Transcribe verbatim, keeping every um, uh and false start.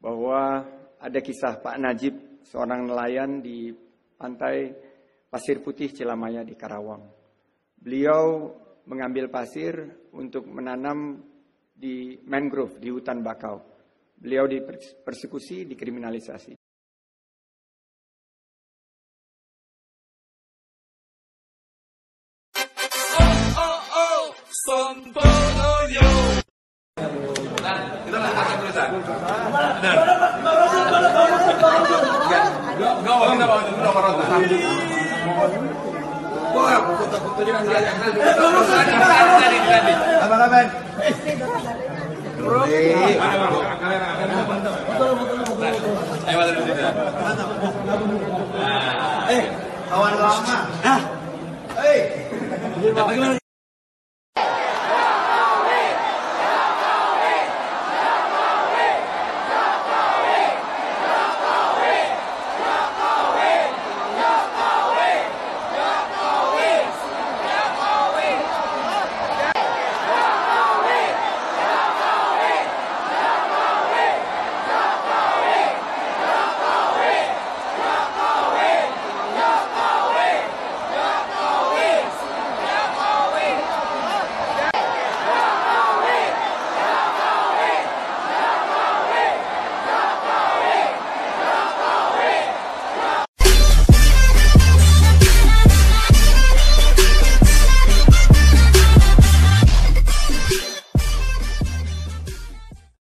bahwa ada kisah Pak Najib, seorang nelayan di pantai Pasir Putih Cilamaya di Karawang. Beliau mengambil pasir untuk menanam di mangrove, di hutan bakau. Beliau dipersekusi, dikriminalisasi. Kita lakukan tulisan. Dan enggak mau kita bawa dulu orang tuh. Wah, foto-foto jangan lihat. Tadi tadi. Apa kabar? Eh, kawan lama. Ah. Eh. Bagaimana?